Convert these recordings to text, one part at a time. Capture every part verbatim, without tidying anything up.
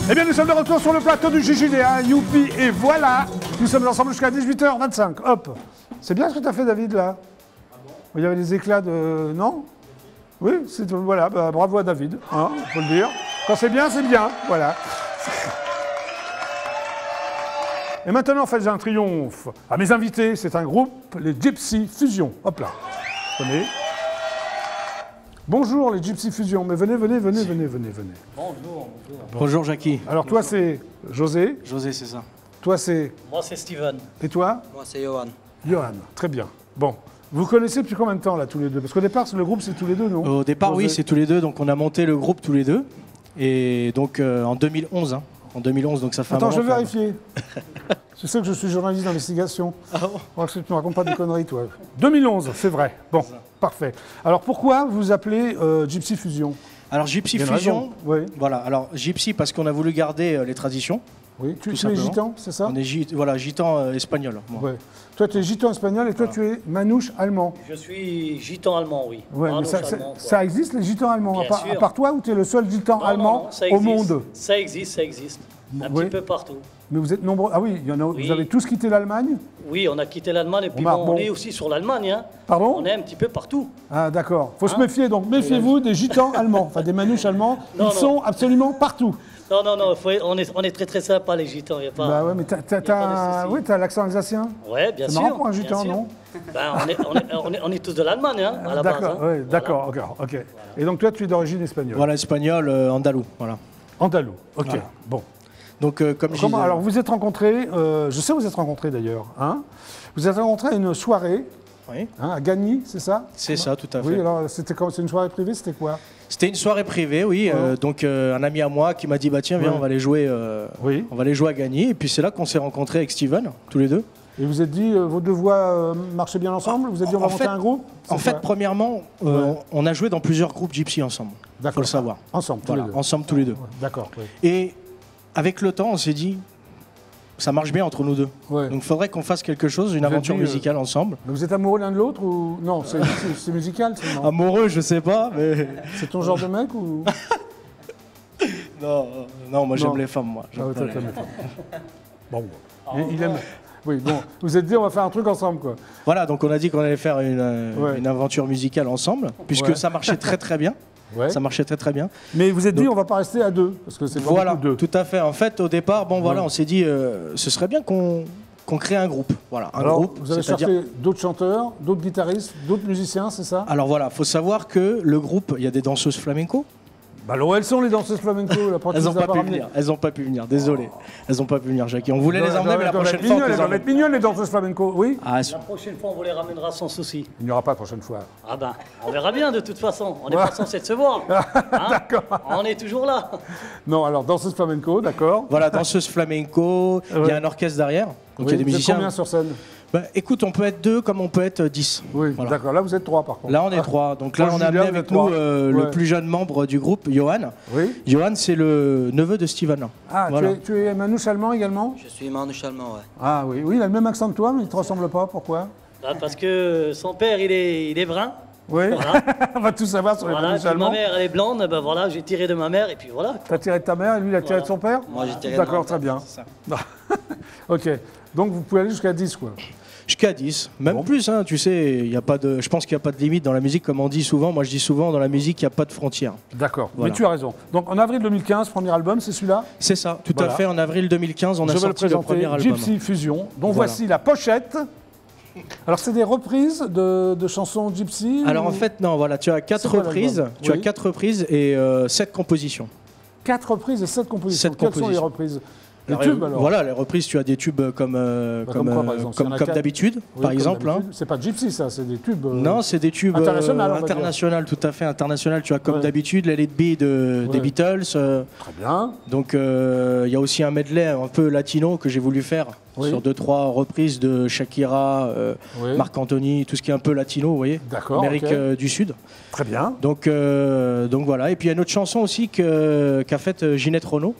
Eh bien, nous sommes de retour sur le plateau du J J D, hein, youpi, et voilà, nous sommes ensemble jusqu'à dix-huit heures vingt-cinq, hop. C'est bien ce que tu as fait, David, là. Ah bon. Il y avait des éclats de... Non? Oui, c'est... Voilà, bah, bravo à David, hein, faut le dire. Quand c'est bien, c'est bien, voilà. Et maintenant, en fait, j'ai un triomphe. À mes invités, c'est un groupe, les Gypsy Fusion. Hop là, venez. Bonjour les Gypsy Fusion, mais venez, venez, venez, venez, venez, venez. Bonjour, bonjour. Bon. Bonjour Jackie. Alors toi c'est José. José, c'est ça. Toi c'est... Moi c'est Steven. Et toi? Moi c'est Johan. Johan, très bien. Bon, vous connaissez depuis combien de temps là tous les deux? Parce qu'au départ le groupe c'est tous les deux, non? Au départ José. Oui, c'est tous les deux, donc on a monté le groupe tous les deux. Et donc euh, en deux mille onze, hein. En deux mille onze, donc ça fait Attends, un moment. Attends, je vais vérifier. Tu sais que je suis journaliste d'investigation. Ah bon? Oh, tu ne me racontes pas des conneries, toi. deux mille onze, c'est vrai. Bon, parfait. Alors pourquoi vous vous appelez euh, Gypsy Fusion? Alors Gypsy Fusion, oui. Voilà. Alors Gypsy parce qu'on a voulu garder euh, les traditions. Oui, tu, tu es gitan, c'est ça? On est git, voilà, gitan euh, espagnol. Ouais. Toi, tu es gitan espagnol et toi, voilà. Tu es manouche allemand. Je suis gitan allemand, oui. Ouais, mais ça, allemand, ça existe, les gitans allemands, à part, à part toi, ou tu es le seul gitan non, allemand non, non, au monde? Ça existe, ça existe. Un oui. petit peu partout. Mais vous êtes nombreux. Ah oui, il y en a, oui. Vous avez tous quitté l'Allemagne? Oui, on a quitté l'Allemagne et puis bon, bon, bon. on est aussi sur l'Allemagne. Hein. Pardon? On est un petit peu partout. Ah d'accord. Il faut hein? se méfier, donc méfiez-vous des gitans allemands, enfin des manouches allemands. Non, Ils non. sont absolument partout. Non, non, non, faut, on, est, on est très très sympa les gitans. Y a pas, bah ouais, mais t'as oui, l'accent alsacien? Ouais, bien sûr. C'est marrant pour un gitan, non? Ben, on, est, on, est, on, est, on est tous de l'Allemagne, hein, à la base. D'accord, hein. oui, d'accord, voilà. ok. Okay. Et donc toi, tu es d'origine espagnole? Voilà, espagnol, euh, andalou, voilà. Andalou, ok, voilà. Bon. Donc, euh, comme Comment, je disais... Alors, vous êtes rencontrés, euh, je sais où vous êtes rencontrés d'ailleurs, hein? Vous êtes rencontrés à une soirée, oui. hein, à Gagny, c'est ça? C'est ça, tout à fait. Oui, alors c'était c'est une soirée privée, c'était quoi? C'était une soirée privée, oui. Ouais. Euh, donc, euh, un ami à moi qui m'a dit, bah tiens, viens, ouais. on va aller jouer, euh, oui. on va aller jouer à Gagny. Et puis, c'est là qu'on s'est rencontrés avec Steven, tous les deux. Et vous êtes dit, euh, vos deux voix euh, marchaient bien ensemble? Vous êtes dit, on va monter un groupe? En fait, premièrement, euh, ouais. on a joué dans plusieurs groupes Gypsy ensemble. Il faut le savoir. Ensemble, tous voilà, les deux. Ensemble, tous les deux. Ouais. D'accord. Oui. Et avec le temps, on s'est dit, ça marche bien entre nous deux. Ouais. Donc, il faudrait qu'on fasse quelque chose, une vous aventure dit, musicale euh... ensemble. Mais vous êtes amoureux l'un de l'autre ou non? C'est musical, seulement. Amoureux, je sais pas, mais... C'est ton genre de mec ou... Non, non, moi j'aime les femmes, moi. Ah, ouais, toi, les... les femmes. Bon, bon. Il, il aime... Oui, bon, vous êtes dit, on va faire un truc ensemble, quoi. Voilà, donc on a dit qu'on allait faire une, ouais. une aventure musicale ensemble, puisque ouais. ça marchait très très bien. Ouais. Ça marchait très très bien. Mais vous êtes dit, donc, on va pas rester à deux, parce que c'est pas voilà, deux. Tout à fait. En fait, au départ, bon voilà, ouais. on s'est dit, euh, ce serait bien qu'on qu'on crée un groupe. Voilà, un Alors, groupe. Vous avez cherché d'autres chanteurs, d'autres guitaristes, d'autres musiciens, c'est ça? Alors voilà, faut savoir que le groupe, il y a des danseuses flamenco. Bah alors, où elles sont les danseuses flamenco? Elles n'ont pas, pas pu venir. Elles n'ont pas pu venir. Désolé. Oh. Elles n'ont pas pu venir, Jackie. On voulait non, les emmener, non, mais la prochaine fois, mignonnes, elles vont être mignonnes, les danseuses flamenco, oui. Ah, la prochaine fois, on vous les ramènera sans souci. Il n'y aura pas la prochaine fois. Ah ben, on verra bien de toute façon. On n'est ouais. pas censé se voir. Hein? D'accord. On est toujours là. Non, alors danseuse flamenco, d'accord. Voilà, danseuse flamenco. Il ouais. y a un orchestre derrière. Donc il oui, y a des musiciens. Combien sur scène? Bah, écoute, on peut être deux comme on peut être dix. Oui, voilà. D'accord. Là, vous êtes trois, par contre. Là, on est ah. trois. Donc là, on a amené avec nous euh, ouais. le plus jeune membre du groupe, Johan. Oui. Johan, c'est le neveu de Steven. Ah, voilà. tu, es, tu es manouche allemand également? Je suis manouche allemand, ouais. Ah oui, oui, il a le même accent que toi, mais il ne te ressemble pas. Pourquoi? Ah, parce que son père, il est, il est brun. Oui, voilà. On va tout savoir sur les voilà, manouches allemands. Ma mère, elle est blonde, ben voilà, j'ai tiré de ma mère, et puis voilà. Tu as tiré de ta mère, et lui, il a tiré voilà. de son père? Moi, j'ai tiré de ma mère. D'accord, très bien. Ok, donc vous pouvez aller jusqu'à dix, quoi. Jusqu'à dix, même bon. plus, hein, tu sais, y a pas de, je pense qu'il n'y a pas de limite dans la musique, comme on dit souvent. Moi, je dis souvent, dans la musique, il n'y a pas de frontières. D'accord, voilà. Mais tu as raison. Donc, en avril deux mille quinze, premier album, c'est celui-là? C'est ça, tout voilà. à fait. En avril deux mille quinze, on je a sorti le, le premier album. Gypsy Fusion, dont voilà. voici la pochette. Alors, c'est des reprises de, de chansons Gypsy? Alors, ou... en fait, non, voilà, tu as quatre reprises, tu oui. as quatre reprises et euh, sept compositions. Quatre reprises et sept compositions. Sept Quelles compositions. sont les reprises? Les alors, tubes, alors. Voilà, les reprises, tu as des tubes comme, euh, bah, comme, comme, euh, comme, comme d'habitude, oui, par exemple. Hein. C'est pas Gypsy, ça, c'est des tubes. Euh, non, c'est des tubes international, euh, international, tout à fait international. Tu as comme ouais. d'habitude, Let It Be de, ouais. des Beatles. Euh, Très bien. Donc, il euh, y a aussi un medley un peu latino que j'ai voulu faire oui. sur deux, trois reprises de Shakira, euh, oui. Marc Anthony, tout ce qui est un peu latino, vous voyez. D'accord. Amérique okay. euh, du Sud. Très bien. Donc, euh, donc voilà. Et puis, il y a une autre chanson aussi qu'a qu faite Ginette Renaud.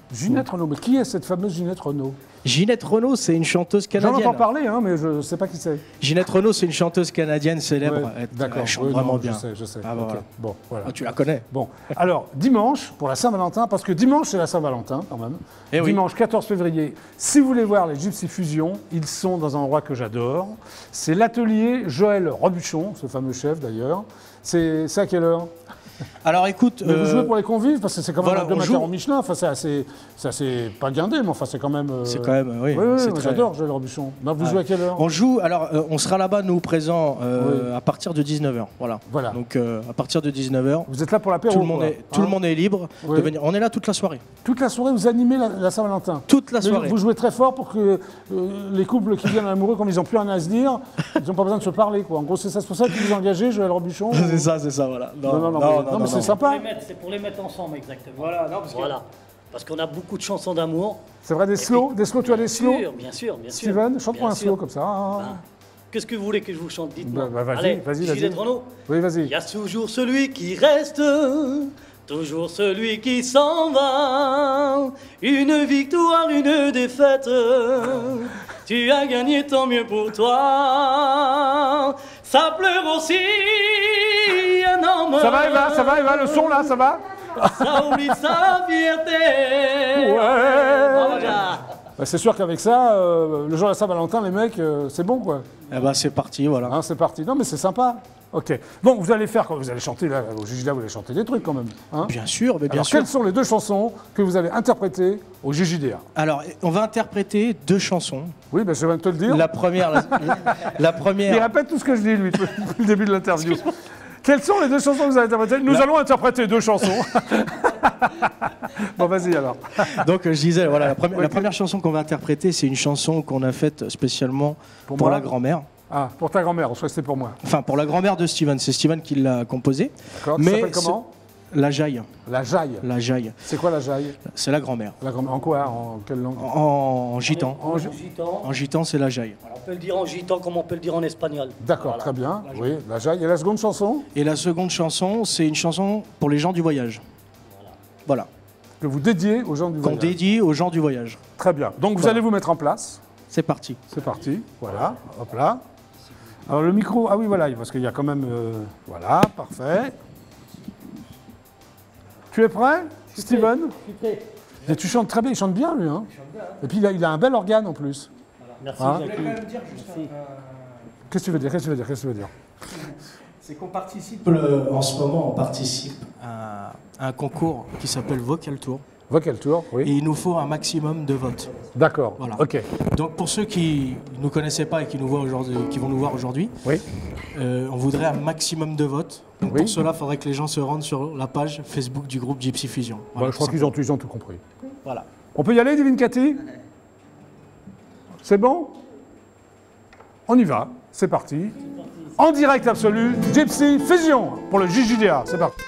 Ginette Renault. Mais qui est cette fameuse Ginette Renault? Ginette Renault, c'est une chanteuse canadienne. J'en entends parler, hein, mais je ne sais pas qui c'est. Ginette Renault, c'est une chanteuse canadienne célèbre. Ouais, d'accord, elle chante oui, vraiment non, bien. Je sais, je sais. Ah, bah, okay. voilà. Bon, voilà. Ah, tu la connais. Bon, alors, dimanche, pour la Saint-Valentin, parce que dimanche, c'est la Saint-Valentin, quand même. Eh dimanche oui. quatorze février, si vous voulez voir les Gypsy Fusion, ils sont dans un endroit que j'adore. C'est l'atelier Joël Robuchon, ce fameux chef, d'ailleurs. C'est à quelle heure? Alors écoute, mais vous euh, jouez pour les convives parce que c'est quand même voilà, deux on macarons joue... Michelin. Enfin, c'est assez, c'est assez pas guindé, mais enfin c'est quand même. Euh... C'est quand même, oui. Oui, oui, très... j'adore Joël Robuchon. Donc, vous ouais. jouez à quelle heure? On joue. Alors, euh, on sera là-bas nous présents euh, oui. à partir de dix-neuf heures. Voilà. Voilà. Donc euh, à partir de dix-neuf heures. Vous êtes là pour l'apéro. Tout le monde quoi, est, hein tout le monde est libre oui. de venir. On est là toute la soirée. Toute la soirée, vous animez la, la Saint-Valentin. Toute la soirée. Mais vous jouez très fort pour que euh, les couples qui viennent amoureux, comme ils n'ont plus rien à se dire, ils n'ont pas besoin de se parler, quoi. En gros, c'est ça, c'est pour ça que vous engagez Joël Robuchon. C'est ça, c'est ça, voilà. Non, non, non, non, non, non mais c'est sympa. C'est pour les mettre ensemble, exactement. Voilà, non, parce que... voilà. Parce qu'on a beaucoup de chansons d'amour. C'est vrai, des slow, puis, des slow, tu as des slow? Bien sûr, bien sûr, bien sûr. Steven, chante-moi un sûr. slow comme ça. Bah, qu'est-ce que vous voulez que je vous chante? Dites-moi. Bah, bah, Allez, vas-y, vas-y. Ginette Renault. Oui, vas-y. Il y a toujours celui qui reste, toujours celui qui s'en va. Une victoire, une défaite. Tu as gagné, tant mieux pour toi. Ça pleure aussi un homme. Ça va, Eva, ça va, Eva, le son là, ça va? Ça oublie sa fierté. Ouais. Bah, c'est sûr qu'avec ça, euh, le jour de la Saint-Valentin, les mecs, euh, c'est bon, quoi. Eh ben, c'est parti, voilà. Hein, c'est parti. Non, mais c'est sympa. Ok. Bon, vous allez faire quoi? Vous allez chanter, là, au Gigida, vous allez chanter des trucs quand même. Hein? Bien sûr, mais bien Alors, sûr. quelles sont les deux chansons que vous allez interpréter au Gigida? Alors, on va interpréter deux chansons. Oui, ben, je viens de te le dire. La première, la, la première. Il répète tout ce que je dis, lui, depuis le début de l'interview. Quelles sont les deux chansons que vous allez interpréter? Nous la... allons interpréter deux chansons. Bon, vas-y alors. Donc, je disais, voilà, la, première, oui. la première chanson qu'on va interpréter, c'est une chanson qu'on a faite spécialement pour, pour la grand-mère. Ah, pour ta grand-mère, on croit que c'était pour moi. Enfin, pour la grand-mère de Steven. C'est Steven qui l'a composée. D'accord, tu s'appelles comment? La jaille. La jaille. La jaille. C'est quoi la jaille? C'est la grand-mère. La grand-mère. En quoi? En quelle langue? En, en gitan. En, en gitan. En gitan, c'est la jaille. Alors, on peut le dire en gitan comme on peut le dire en espagnol. D'accord, voilà. Très bien. La oui, la jaille. Et la seconde chanson? Et la seconde chanson, c'est une chanson pour les gens du voyage. Voilà. Voilà. Que vous dédiez aux gens du voyage. Qu'on dédie aux gens du voyage. Très bien. Donc, vous voilà. allez vous mettre en place. C'est parti. C'est parti. Voilà. Hop là. Alors, le micro. Ah oui, voilà. Parce qu'il y a quand même. Euh... Voilà. Parfait. Tu es prêt, je Steven? Je suis prêt. Et tu chantes très bien, il chante bien lui. Hein. Bien, hein. Et puis il a, il a un bel organe en plus. Voilà. Merci, hein? Jackie. Merci. Qu'est-ce que tu veux dire? Qu'est-ce que tu veux dire? Qu'est-ce que tu veux dire? C'est qu'on participe, le, en ce moment, on participe à, à un concours qui s'appelle Vocal Tour. Vocal Tour, oui. Et il nous faut un maximum de votes. D'accord, voilà. Ok. Donc pour ceux qui ne nous connaissaient pas et qui, nous voient qui vont nous voir aujourd'hui, oui. euh, on voudrait un maximum de votes. Donc oui. Pour cela, il faudrait que les gens se rendent sur la page Facebook du groupe Gypsy Fusion. Voilà, bah, je crois qu'ils ont, ils ont tout compris. Voilà. On peut y aller, Divine Cathy? C'est bon? On y va, c'est parti. En direct absolu, Gypsy Fusion pour le J J D A. C'est parti.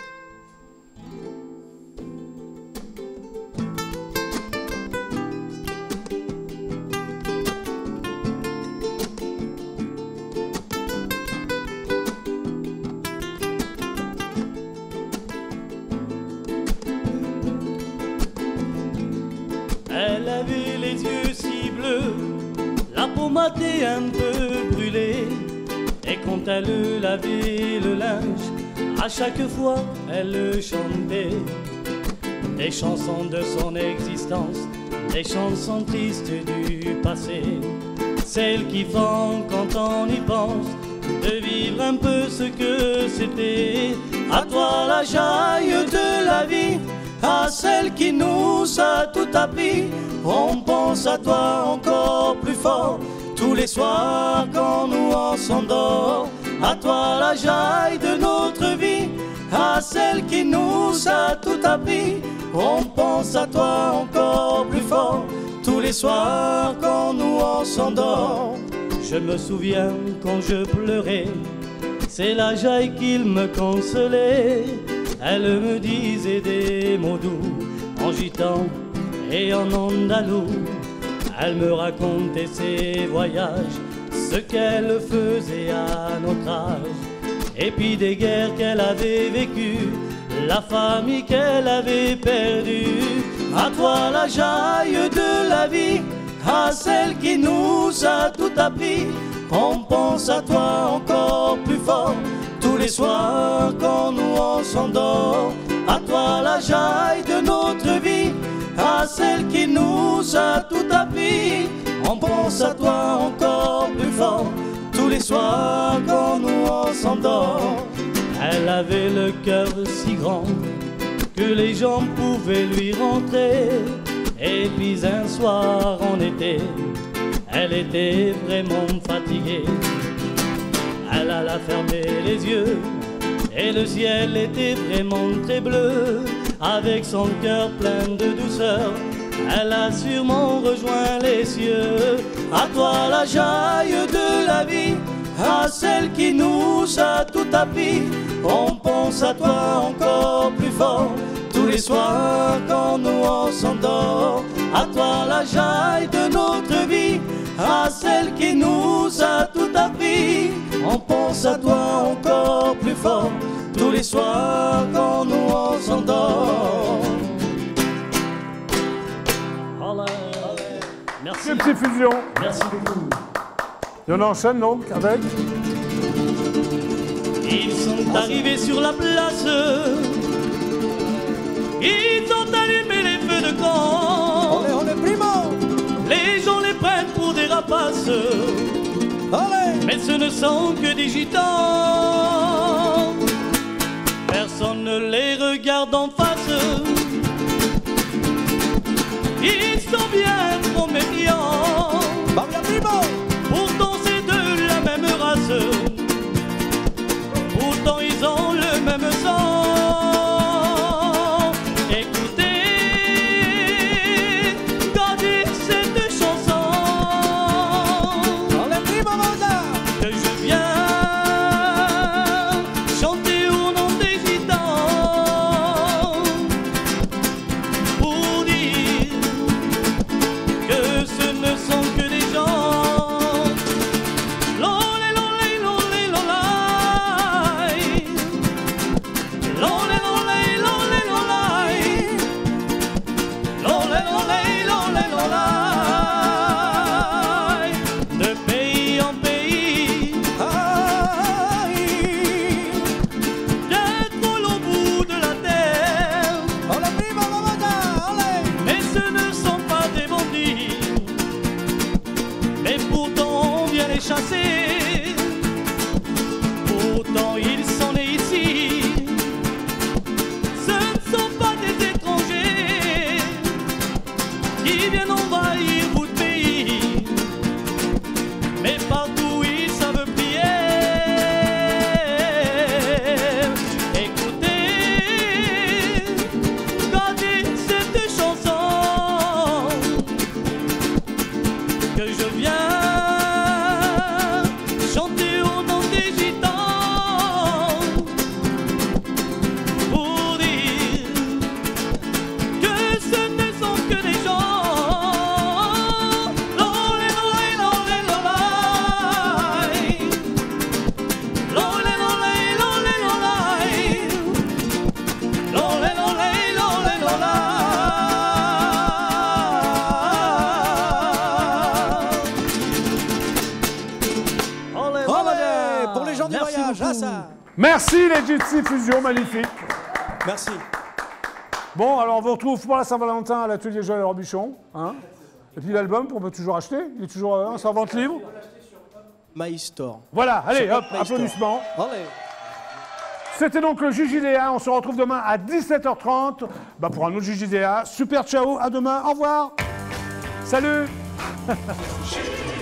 Elle avait les yeux si bleus, la pommade est un peu brûlée. Et quand elle lavait le linge, à chaque fois elle chantait des chansons de son existence, des chansons tristes du passé, celles qui font quand on y pense de vivre un peu ce que c'était. À toi la jaille de la vie, à celle qui nous a tout appris. On pense à toi encore plus fort tous les soirs quand nous on s'endort. À toi la jaille de notre vie, à celle qui nous a tout appris. On pense à toi encore plus fort tous les soirs quand nous on s'endort. Je me souviens quand je pleurais, c'est la jaille qui me consolait. Elle me disait des mots doux en gitan et en andalou. Elle me racontait ses voyages, ce qu'elle faisait à notre âge, et puis des guerres qu'elle avait vécues, la famille qu'elle avait perdue. À toi la jaille de la vie, à celle qui nous a tout appris. On pense à toi encore plus fort, tous les soirs quand nous on s'endort. À toi la jaille de notre vie, à celle qui nous a tout appris. On pense à toi encore plus fort, tous les soirs quand nous on s'endort. Elle avait le cœur si grand que les gens pouvaient lui rentrer. Et puis un soir en été, elle était vraiment fatiguée. Elle alla fermer les yeux et le ciel était vraiment très bleu. Avec son cœur plein de douceur, elle a sûrement rejoint les cieux. À toi la jaille de la vie, à celle qui nous a tout appris. On pense à toi encore plus fort, tous les soirs quand nous on s'endort. À toi la jaille de notre vie, à celle qui nous a tout appris. On pense à toi encore plus fort, tous les soirs quand nous on s'endort. Merci. Une petite fusion. Merci beaucoup. Et on enchaîne donc avec... Ils sont arrivés sur la place, ils ont allumé les feux de camp. Olé, olé, primo. Les gens les prennent pour des rapaces. Olé. Mais ce ne sont que des gitans. Personne ne les regarde en face. Ils sont bien trop méfiants. Babia primo. Pourtant c'est de la même race. Pourtant ils ont le même sang. Écoutez, gardez cette chanson que je viens chanter au nom des gitans, pour dire que ce ne sont que des gens. Lolé, lolé, lolé, lolai. Lolé, lolé, lolé, lolai. Lolé, lolé, lolé, lolai. De pays en pays, d'être au bout de la terre. Olé, primo, babada, olé. Mais ce ne sont pas des bandits, mais pourtant on vient les chasser. Pourtant ils sont nés ici. Ce ne sont pas des étrangers qui viennent envahir votre pays, mais partout ils savent prier. Écoutez, gardez cette chanson que je viens chanter au nom des gitans, pour dire que ce ne sont que des gens. Lolé, lolé, lolé, lolai. Lolé, lolé, lolé, lolai. Lolé, lolé, lolé, lolai. Olé, Olé. Pour les gens du Merci voyage, beaucoup. ah ça. Merci les Gypsy Fusion, magnifique. Merci. Bon, alors on vous retrouve pour la Saint-Valentin à l'atelier Joël Robuchon. Hein. Et puis l'album, on peut toujours acheter. Il est toujours euh, en vente libre. My Store. Voilà, allez, Sur hop, Play Store. applaudissements. Olé. C'était donc le J J D A. On se retrouve demain à dix-sept heures trente bah, pour un autre J J D A. Super, ciao, à demain, au revoir. Salut.